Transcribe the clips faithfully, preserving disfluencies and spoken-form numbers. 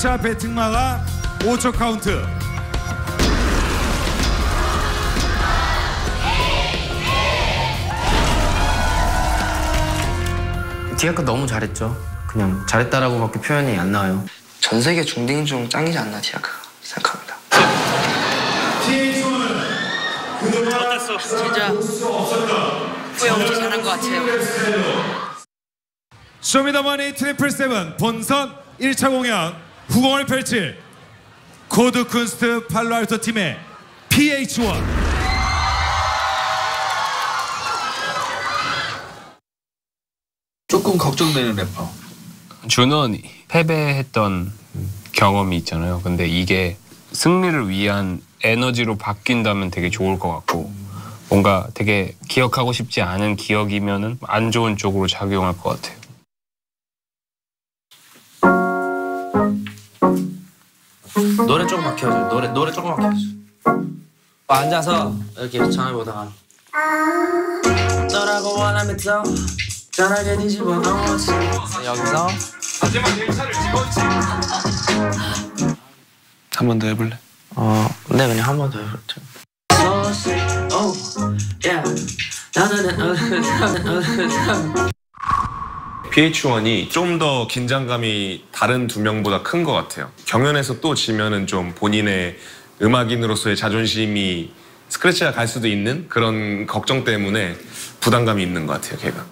자, 배팅마가 오 초 카운트. 디아크 너무 잘했죠. 그냥 잘했다라고밖에 표현이 안 나와요. 전 세계 중딩 중 짱이지 않나 디아크가 생각합니다. 어땠어? 진짜 후회 없이 잘한 것 같아요. 쇼미더머니 트리플 세븐 본선 일 차 공연 후공을 펼칠 코드쿤스트 팔로알토 팀의 피에이치원. 조금 걱정되는 래퍼. 준원이 패배했던 경험이 있잖아요. 근데 이게 승리를 위한 에너지로 바뀐다면 되게 좋을 것 같고, 뭔가 되게 기억하고 싶지 않은 기억이면은 안 좋은 쪽으로 작용할 것 같아요. 노래 조금만 켜줘. 노래 노래 조금만 켜줘. 앉아서 이렇게 전화 보다가 너라고 원하면 더 편하게 뒤집어 놓지. 여기서 한 번 더 해볼래? 어, 네, 그냥 한 번 더 해볼게요. 피에이치원이 좀 더 긴장감이 다른 두 명보다 큰 것 같아요. 경연에서 또 지면은 좀 본인의 음악인으로서의 자존심이 스크래치가 갈 수도 있는 그런 걱정 때문에 부담감이 있는 것 같아요, 걔가.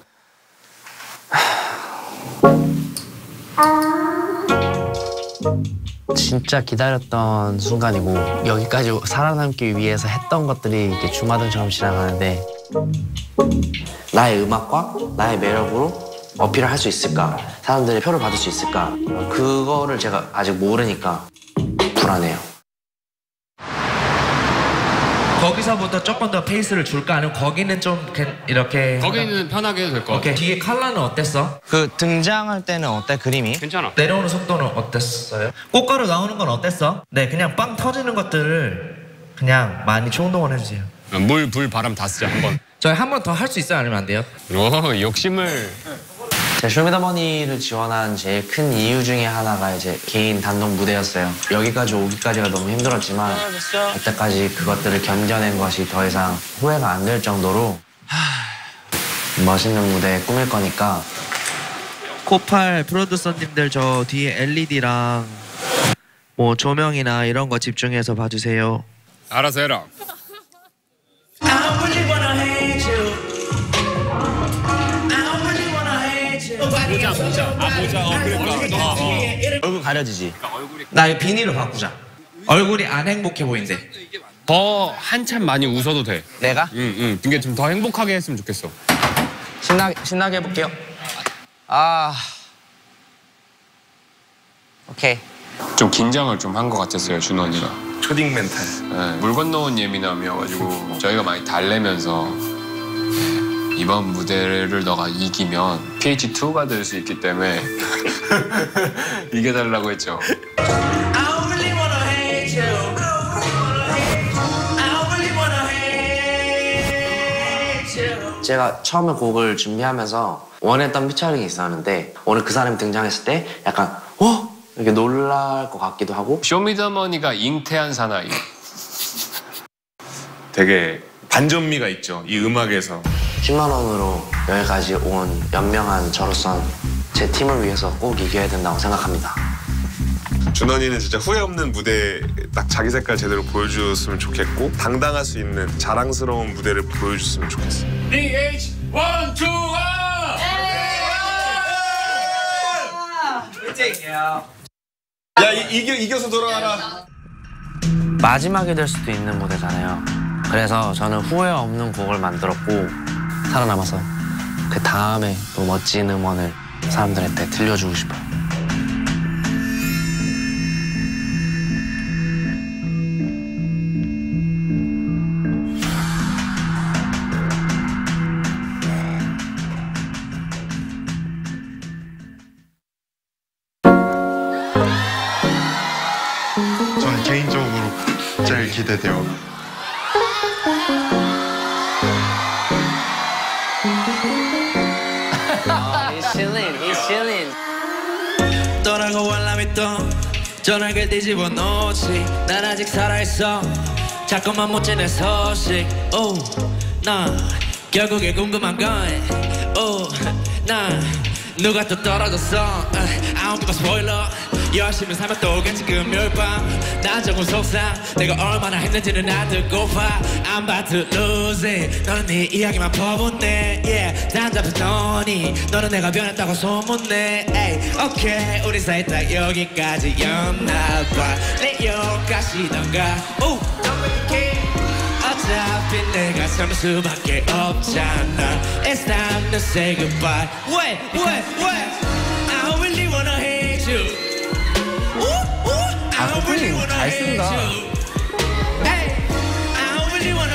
진짜 기다렸던 순간이고, 여기까지 살아남기 위해서 했던 것들이 이렇게 주마등처럼 지나가는데, 나의 음악과 나의 매력으로 어필을 할 수 있을까? 사람들의 표를 받을 수 있을까? 그거를 제가 아직 모르니까 불안해요. 거기서부터 조금 더 페이스를 줄까? 아니면 거기는 좀 이렇게 거기는 편하게 해도 될 것 같아. 오케이. 뒤에 컬러는 어땠어? 그 등장할 때는 어때, 그림이? 괜찮아. 내려오는 속도는 어땠어요? 꽃가루 나오는 건 어땠어? 네, 그냥 빵 터지는 것들을 그냥 많이 총동원 해주세요. 물, 불, 바람 다 쓰자, 한 번. 저희 한 번 더 할 수 있어요? 아니면 안 돼요? 오, 욕심을. 제가 쇼미더머니를 지원한 제일 큰 이유 중에 하나가 이제 개인 단독 무대였어요. 여기까지 오기까지가 너무 힘들었지만 그때까지 그것들을 견뎌낸 것이 더 이상 후회가 안 될 정도로 멋있는 무대 꾸밀 거니까. 코팔 프로듀서님들 저 뒤에 엘이디랑 뭐 조명이나 이런 거 집중해서 봐주세요. 알아서 해라. 모자 모자 아 모자 어 그러니까 어, 어. 얼굴 가려지지? 나 이 비닐로 바꾸자. 얼굴이 안 행복해 보인대. 더 한참 많이 웃어도 돼. 내가? 응, 응. 이게 좀 더 행복하게 했으면 좋겠어. 신나게, 신나게 해볼게요. 아... 오케이. 좀 긴장을 좀 한 것 같았어요, 준원이가. 초딩 멘탈. 네, 물 건너온 예민함이어가지고 저희가 많이 달래면서 네, 이번 무대를 너가 이기면 피에이치투가 될 수 있기 때문에 이겨달라고 했죠. 제가 처음에 곡을 준비하면서 원했던 피처링이 있었는데 오늘 그 사람이 등장했을 때 약간 어? 이렇게 놀랄 것 같기도 하고. 쇼미더머니가 잉태한 사나이. 되게 반전미가 있죠, 이 음악에서. 십만 원으로 여기까지 온 연명한 저로선 제 팀을 위해서 꼭 이겨야 된다고 생각합니다. 준원이는 진짜 후회 없는 무대 딱 자기 색깔 제대로 보여줬으면 좋겠고 당당할 수 있는 자랑스러운 무대를 보여줬으면 좋겠어. 디에이치 원, 투, 야, 이, 이겨, 이겨서 돌아와라. 마지막이 될 수도 있는 무대잖아요. 그래서 저는 후회 없는 곡을 만들었고 살아남아서 그 다음에 또 멋진 음원을 사람들한테 들려주고 싶어요. 저는 개인적으로 제일 기대돼요. He's chilling, he's chilling. 떠나고 warla mi to, 전화기를 뒤집어 놓지 난 아직 살아있어 자꾸만 못 지내 소식 오, 나 결국에 궁금한 건 오, 나 누가 또 떨어졌어 I don't give a spoiler 열심히 살면 또 오겠지 금요일 밤난 조금 속상 내가 얼마나 했는지는 안 듣고파 I'm about to lose it 너는 네 이야기만 퍼붓네 yeah 난 잡혔더니 너는 내가 변했다고 소문내 Ay, okay 우리 사이 딱 여기까지였나봐 내 욕하시던가 오, 어차피 내가 살 수밖에 없잖아 It's time to say goodbye Wait, wait, wait I don't really wanna hate you Ooh, ooh, I don't really wanna hate you Hey, I don't really wanna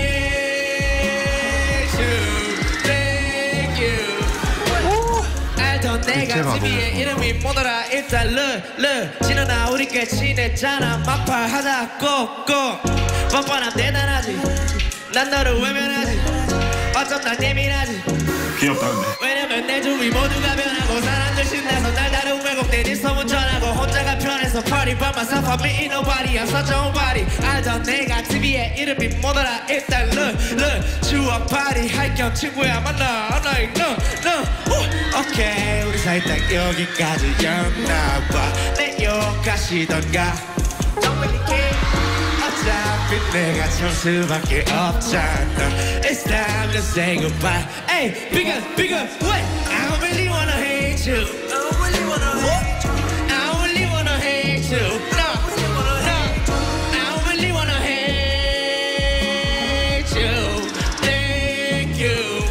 hate you Thank you 알던 내가 티비에 이름이 뭐더라 일단 르르 지나나 우리 꽤 친했잖아 막팔하자 꼭꼭 뻔뻔함 대단하지 난 너를 외면하지 어쩜 난 예민하지 귀엽다 근데 왜냐면 내 주위 모두가 변하고 사람들 신나서 날 다른 왜곡된 소문 전하고 혼자가 편해서 party by myself I mean nobody I'm such a homebody 알던 내가 티비에 이름이 뭐더라 일단 르르 추억 파티 할 겸 친구야 만나 I'm like no no 오케이 우리 사이 딱 여기까지였나봐 내 욕하시던가 Don't really care 어차피 내가 참 수밖에 없잖아 It's time to say goodbye Hey, bigger, bigger, wait I don't really wanna hate you I don't really wanna hate you I don't really wanna hate you No, no I don't really wanna hate you Thank you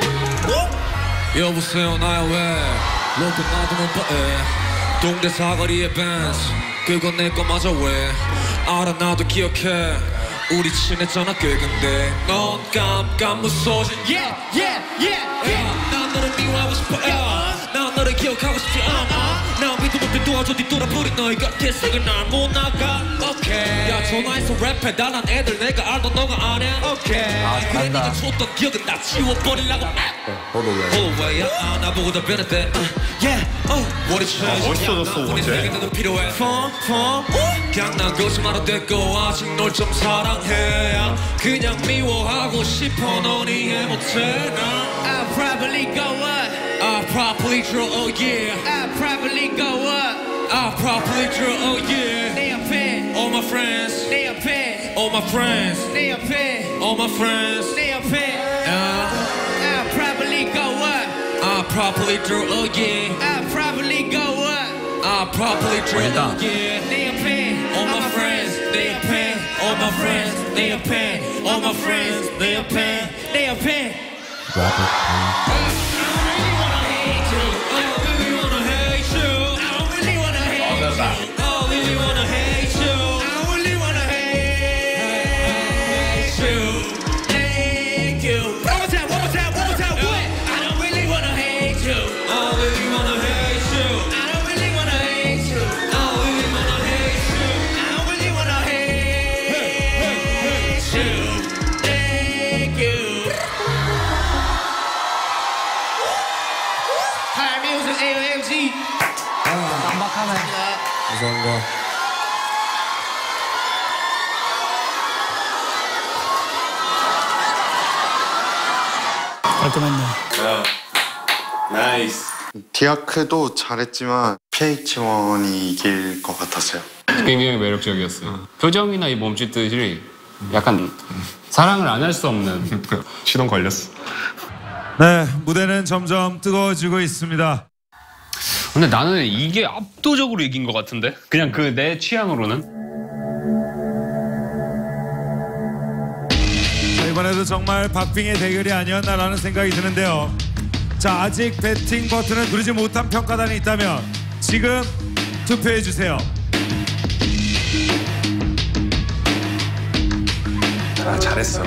여보세요 나야 왜 로또 나도 못 봐 동대 사거리의 벤츠 그건 내 거 맞아 왜 알아 나도 기억해 우리 친했잖아 꽤 근데 넌 깜깜무소신 Yeah, yeah, yeah, yeah 난 너를 미워하고 싶어 yeah. 난 너를 기억하고 싶지 않아 난 믿도 못해 도와줘 뒤돌아버린 너희 곁에 쓰고 날 못 나가 Okay 야 전화해서 랩해 달란 애들 내가 알던 너가 안 해 Okay 아, 그래 네가 줬던 기억은 다 지워버리려고 홀로웨이야 아, 나보고 다 변했대 Yeah, oh 머리 채 멋있어졌어 우리 세계도 필요해 Fun, fun 그냥 난 거짓말 안 됐고 아직 널 좀 사랑해 그냥 미워하고 싶어 넌 이해 못해 나 I'll probably go up I'll probably draw, oh yeah I'll probably go up I'll probably draw, oh yeah 내 옆에 All my friends 내 옆에 All my friends 내 옆에 All my friends 내 옆에 uh, I'll probably go up I'll probably draw, oh yeah I'll probably go up I'll probably draw, oh yeah 내 옆에 All my friends 내 옆에 All my friends 내 옆에 All my friends 내 옆에 내 옆에 I don't really wanna hate you I don't really wanna hate you I don't really wanna hate you I don't really wanna hate you I don't really wanna hate you Thank you One more time, one more time, one more time What? I don't really wanna hate you I don't really wanna hate you I don't really wanna hate you I don't really wanna hate you I don't really wanna hate you Thank you High Music A O L G 깜박하네. 감사합니다 깔끔했네 나이스 디아크도 잘했지만 피에이치원이 이길 것 같았어요. 굉장히 매력적이었어요. 표정이나 이 몸짓들이 약간 사랑을 안 할 수 없는 시동 걸렸어 네 무대는 점점 뜨거워지고 있습니다. 근데 나는 이게 압도적으로 이긴 것 같은데? 그냥 그 내 취향으로는? 자, 이번에도 정말 박빙의 대결이 아니었나라는 생각이 드는데요. 자 아직 배팅 버튼을 누르지 못한 평가단이 있다면 지금 투표해 주세요. 아 잘했어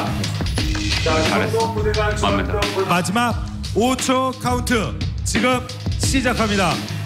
잘했어. 맞습니다. 마지막 오 초 카운트 지금 시작합니다.